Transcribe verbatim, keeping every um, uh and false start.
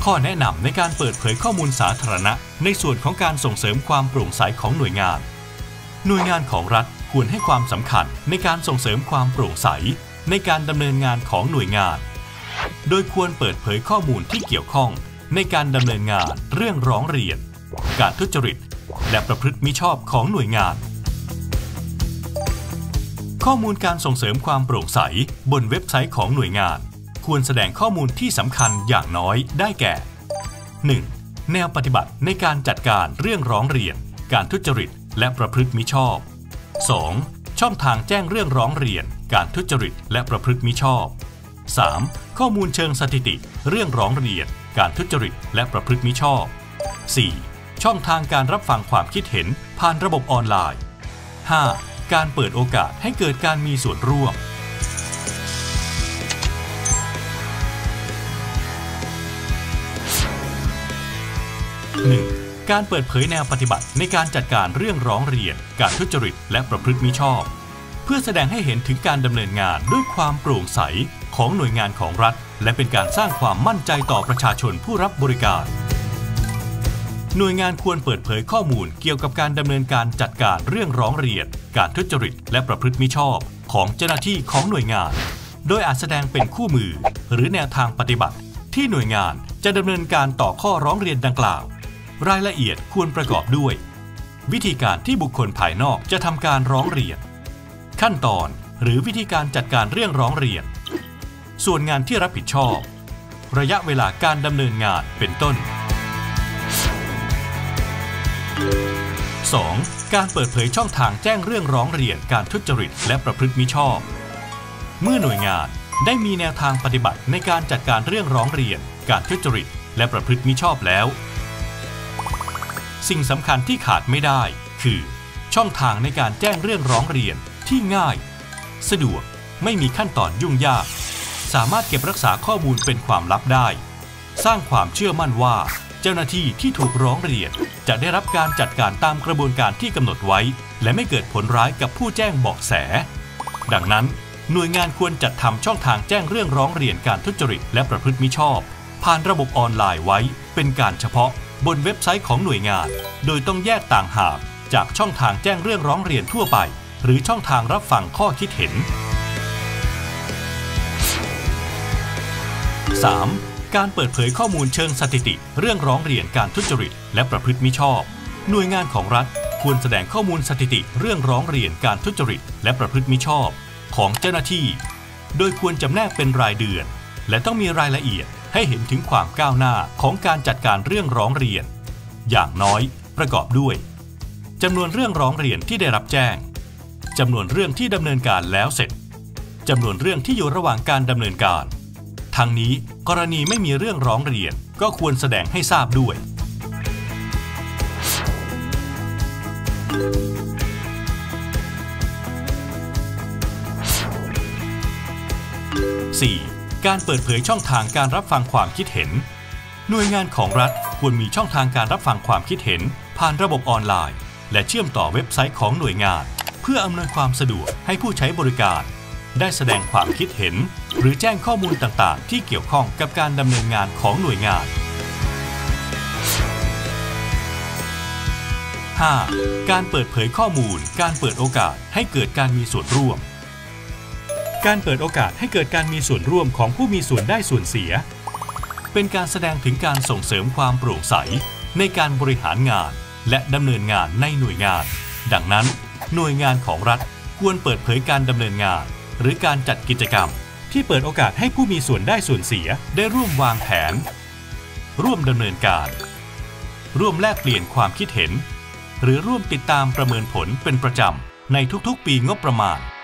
ข้อแนะนำในการเปิดเผยข้อมูลสาธารณะในส่วนของการส่งเสริมความโปร่งใสของหน่วยงานหน่วยงานของรัฐควรให้ความสำคัญในการส่งเสริมความโปร่งใสในการดำเนินงานของหน่วยงานโดยควรเปิดเผยข้อมูลที่เกี่ยวข้องในการดำเนินงานเรื่องร้องเรียนการทุจริตและประพฤติมิชอบของหน่วยงานข้อมูลการส่งเสริมความโปร่งใสบนเว็บไซต์ของหน่วยงานควรแสดงข้อมูลที่สำคัญอย่างน้อยได้แก่ หนึ่ง. แนวปฏิบัติในการจัดการเรื่องร้องเรียนการทุจริตและประพฤติมิชอบ สอง. ช่องทางแจ้งเรื่องร้องเรียนการทุจริตและประพฤติมิชอบ สาม. ข้อมูลเชิงสถิติเรื่องร้องเรียนการทุจริตและประพฤติมิชอบ สี่. ช่องทางการรับฟังความคิดเห็นผ่านระบบออนไลน์ ห้า. การเปิดโอกาสให้เกิดการมีส่วนร่วมหนึ่ง. การเปิดเผยแนวปฏิบัติในการจัดการเรื่องร้องเรียนการทุจริตและประพฤติมิชอบเพื่อแสดงให้เห็นถึงการดำเนินงานด้วยความโปร่งใสของหน่วยงานของรัฐและเป็นการสร้างความมั่นใจต่อประชาชนผู้รับบริการหน่วยงานควรเปิดเผยข้อมูลเกี่ยวกับการดำเนินการจัดการเรื่องร้องเรียนการทุจริตและประพฤติมิชอบของเจ้าหน้าที่ของหน่วยงานโดยอาจแสดงเป็นคู่มือหรือแนวทางปฏิบัติที่หน่วยงานจะดำเนินการต่อข้อร้องเรียนดังกล่าวรายละเอียดควรประกอบด้วยวิธีการที่บุคคลภายนอกจะทำการร้องเรียนขั้นตอนหรือวิธีการจัดการเรื่องร้องเรียนส่วนงานที่รับผิดชอบระยะเวลาการดำเนินงานเป็นต้น สอง. การเปิดเผยช่องทางแจ้งเรื่องร้องเรียนการทุจริตและประพฤติมิชอบเมื่อหน่วยงานได้มีแนวทางปฏิบัติในการจัดการเรื่องร้องเรียนการทุจริตและประพฤติมิชอบแล้วสิ่งสำคัญที่ขาดไม่ได้คือช่องทางในการแจ้งเรื่องร้องเรียนที่ง่ายสะดวกไม่มีขั้นตอนยุ่งยากสามารถเก็บรักษาข้อมูลเป็นความลับได้สร้างความเชื่อมั่นว่าเจ้าหน้าที่ที่ถูกร้องเรียนจะได้รับการจัดการตามกระบวนการที่กำหนดไว้และไม่เกิดผลร้ายกับผู้แจ้งเบาะแสดังนั้นหน่วยงานควรจัดทำช่องทางแจ้งเรื่องร้องเรียนการทุจริตและประพฤติมิชอบผ่านระบบออนไลน์ไว้เป็นการเฉพาะบนเว็บไซต์ของหน่วยงานโดยต้องแยกต่างหากจากช่องทางแจ้งเรื่องร้องเรียนทั่วไปหรือช่องทางรับฟังข้อคิดเห็น สาม. การเปิดเผยข้อมูลเชิงสถิติเรื่องร้องเรียนการทุจริตและประพฤติมิชอบหน่วยงานของรัฐควรแสดงข้อมูลสถิติเรื่องร้องเรียนการทุจริตและประพฤติมิชอบของเจ้าหน้าที่โดยควรจำแนกเป็นรายเดือนและต้องมีรายละเอียดให้เห็นถึงความก้าวหน้าของการจัดการเรื่องร้องเรียนอย่างน้อยประกอบด้วยจำนวนเรื่องร้องเรียนที่ได้รับแจ้งจำนวนเรื่องที่ดำเนินการแล้วเสร็จจำนวนเรื่องที่อยู่ระหว่างการดำเนินการทั้งนี้กรณีไม่มีเรื่องร้องเรียนก็ควรแสดงให้ทราบด้วย สี่. การเปิดเผยช่องทางการรับฟังความคิดเห็นหน่วยงานของรัฐควรมีช่องทางการรับฟังความคิดเห็นผ่านระบบออนไลน์และเชื่อมต่อเว็บไซต์ของหน่วยงานเพื่ออำนวยความสะดวกให้ผู้ใช้บริการได้แสดงความคิดเห็นหรือแจ้งข้อมูลต่างๆที่เกี่ยวข้องกับการดำเนินงานของหน่วยงาน ห้า. การเปิดเผยข้อมูลการเปิดโอกาสให้เกิดการมีส่วนร่วมการเปิดโอกาสให้เกิดการมีส่วนร่วมของผู้มีส่วนได้ส่วนเสียเป็นการแสดงถึงการส่งเสริมความโปร่งใสในการบริหารงานและดำเนินงานในหน่วยงานดังนั้นหน่วยงานของรัฐควรเปิดเผยการดำเนินงานหรือการจัดกิจกรรมที่เปิดโอกาสให้ผู้มีส่วนได้ส่วนเสียได้ร่วมวางแผนร่วมดำเนินการร่วมแลกเปลี่ยนความคิดเห็นหรือร่วมติดตามประเมินผลเป็นประจำในทุกๆปีงบประมาณ